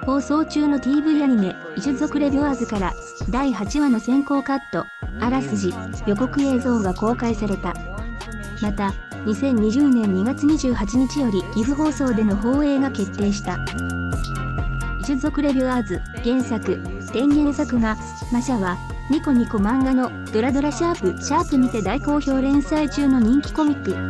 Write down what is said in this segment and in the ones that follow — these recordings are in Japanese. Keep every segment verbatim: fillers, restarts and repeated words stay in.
放送中の ティーブイ アニメ「異種族レビュアーズ」からだいはちわの先行カット、あらすじ、予告映像が公開された。また、にせんにじゅうねんにがつにじゅうはちにちより岐阜放送での放映が決定した。異種族レビュアーズ原作、天元作画、マシャは、ニコニコ漫画のドラドラシャープシャープにて大好評連載中の人気コミック。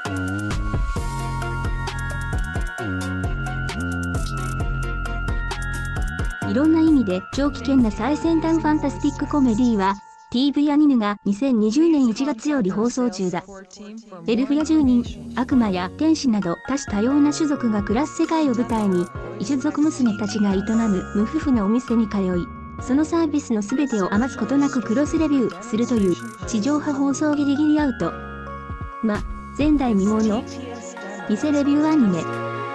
いろんな意味で超危険な最先端ファンタスティックコメディは、ティーブイ アニメがにせんにじゅうねんいちがつより放送中だ。エルフや住人、悪魔や天使など多種多様な種族が暮らす世界を舞台に、異種族娘たちが営む無夫婦なお店に通い、そのサービスの全てを余すことなくクロスレビューするという地上波放送ギリギリアウト。ま、前代未聞の偽レビューアニメ。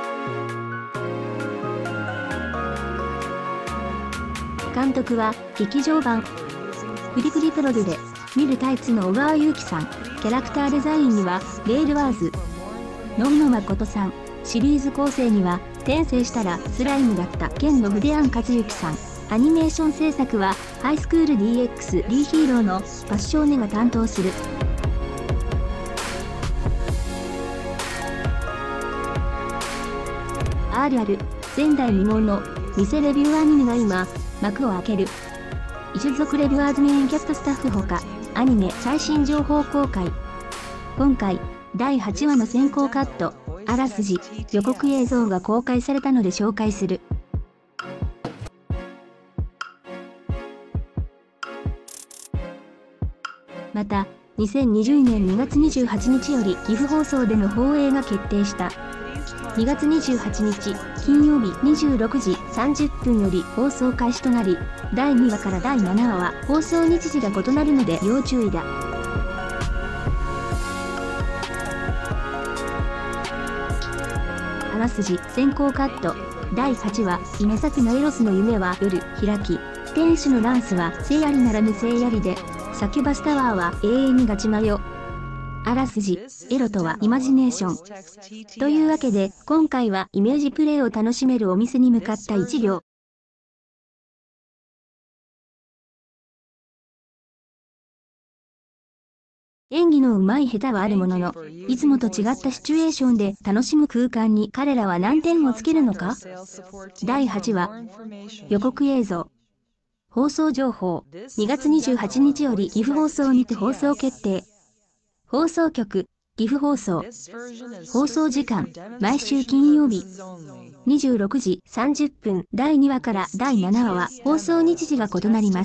監督は劇場版フリフリプロルで見るタイツの小川祐希さん。キャラクターデザインにはレールワーズ野野誠さん。シリーズ構成には転生したらスライムだった剣の筆庵和幸さん。アニメーション制作はハイスクール ディーエックス リーヒーローのパッショーネが担当する。アール ある前代未聞の偽レビューアニメが今幕を開ける。異種族レビュアーズメインキャストスタッフほかアニメ最新情報公開。今回だいはちわの先行カット、あらすじ、予告映像が公開されたので紹介する。また、にせんにじゅうねんにがつにじゅうはちにちより岐阜放送での放映が決定した。にがつにじゅうはちにち金曜日にじゅうろくじさんじゅっぷんより放送開始となり、だいにわからだいななわは放送日時が異なるので要注意だ。あらすじ先行カット、だいはちわ夢咲のエロスの夢は夜開き、天使のランスは聖槍ならぬ聖槍で、サキュバスタワーは永遠にガチマヨ。あらすじ、エロとはイマジネーション。というわけで、今回はイメージプレイを楽しめるお店に向かったいちびょう。演技の上手い下手はあるものの、いつもと違ったシチュエーションで楽しむ空間に彼らは何点をつけるのか。だいはちわ、予告映像。放送情報、にがつにじゅうはちにちより岐阜放送にて放送決定。放送局、岐阜放送。放送時間、毎週金曜日。にじゅうろくじさんじゅっぷんだいにわからだいななわは放送日時が異なります。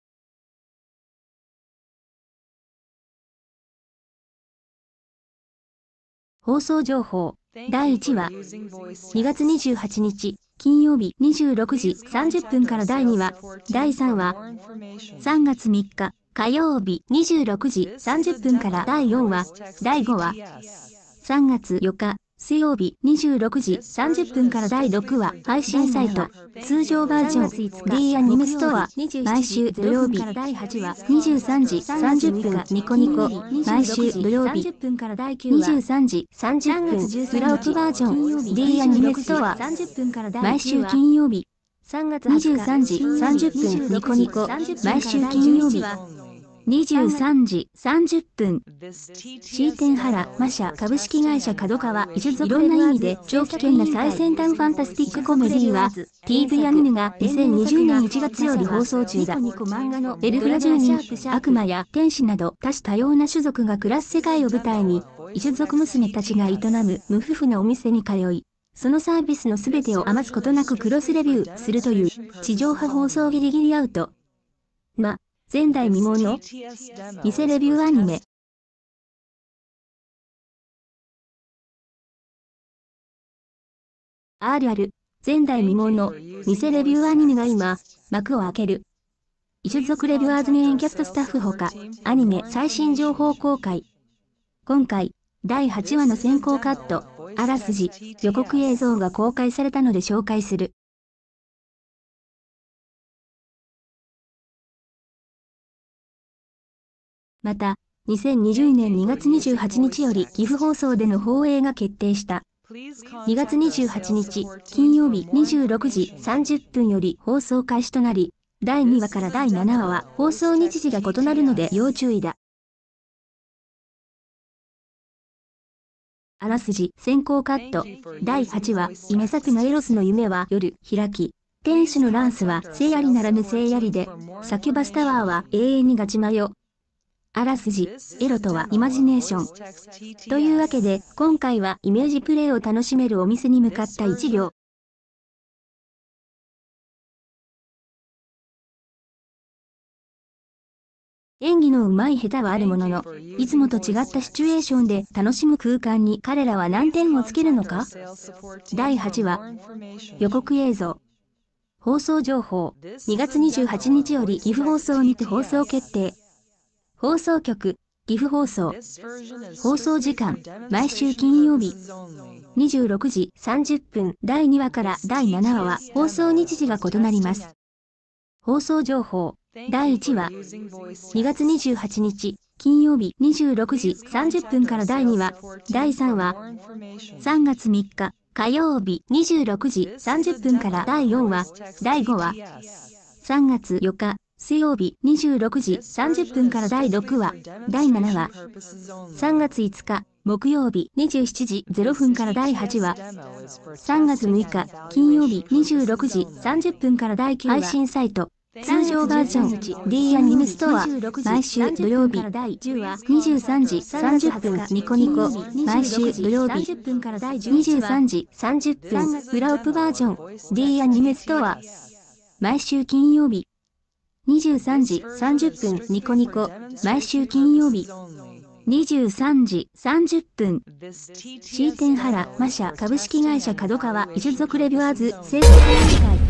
放送情報、だいいちわ。にがつにじゅうはちにち金曜日にじゅうろくじさんじゅっぷんからだいにわ。だいさんわ。さんがつみっか火曜日にじゅうろくじさんじゅっぷんからだいよんわ。だいごわ。さんがつよっか水曜日にじゅうろくじさんじゅっぷんからだいろくわ。配信サイト通常バージョン ディー アニメストア毎週土曜日にじゅうさんじさんじゅっぷんニコニコ毎週土曜日にじゅうさんじさんじゅっぷんフラオプバージョン ディー アニメストア毎週金曜日にじゅうさんじさんじゅっぷんニコニコ毎週金曜日にじゅうさんじさんじゅっぷん。シーテンハラマシャ株式会社角川異種族いろんな意味で超危険な最先端ファンタスティックコメディは ティーブイ アニメがにせんにじゅうねんいちがつより放送中だ。エルフや住人、悪魔や天使など多種多様な種族が暮らす世界を舞台に、異種族娘たちが営む無夫婦なお店に通い、そのサービスの全てを余すことなくクロスレビューするという地上波放送ギリギリアウト。ま、前代未聞の偽レビューアニメ。アール ある前代未聞の偽レビューアニメが今幕を開ける。異種族レビュアーズメインキャストスタッフほかアニメ最新情報公開。今回だいはちわの先行カット、あらすじ、予告映像が公開されたので紹介する。また、にせんにじゅうねんにがつにじゅうはちにちより岐阜放送での放映が決定した。 にがつにじゅうはちにち金曜日にじゅうろくじさんじゅっぷんより放送開始となり、だいにわからだいななわは放送日時が異なるので要注意だ。あらすじ先行カット。だいはちわ、イメサクのエロスの夢は夜開き。天使のランスは聖槍ならぬ聖槍で、サキュバスタワーは永遠にガチマヨ。あらすじ、エロとはイマジネーション。というわけで、今回はイメージプレイを楽しめるお店に向かったいちびょう。演技の上手い下手はあるものの、いつもと違ったシチュエーションで楽しむ空間に彼らは何点をつけるのか？だいはちわ、予告映像。放送情報、にがつにじゅうはちにちより岐阜放送にて放送決定。放送局、岐阜放送。放送時間、毎週金曜日。にじゅうろくじさんじゅっぷんだいにわからだいななわは放送日時が異なります。放送情報、だいいちわ。にがつにじゅうはちにち金曜日にじゅうろくじさんじゅっぷんからだいにわ。だいさんわ。さんがつみっか火曜日にじゅうろくじさんじゅっぷんからだいよんわ。だいごわ。さんがつよっか水曜日にじゅうろくじさんじゅっぷんからだいろくわ。だいななわ。さんがついつか木曜日にじゅうしちじゼロふんからだいはちわ。さんがつむいか金曜日にじゅうろくじさんじゅっぷんからだいきゅうわ。配信サイト。通常バージョン ディー アニメストア毎週土曜日にじゅうさんじさんじゅっぷんニコニコ毎週土曜日にじゅうさんじさんじゅっぷん裏オプバージョン ディー アニメストア毎週金曜日にじゅうさんじさんじゅっぷんニコニコ毎週金曜日にじゅうさんじさんじゅっぷんシーテンハラマ社株式会社角川一族レビュアーズ制作委員会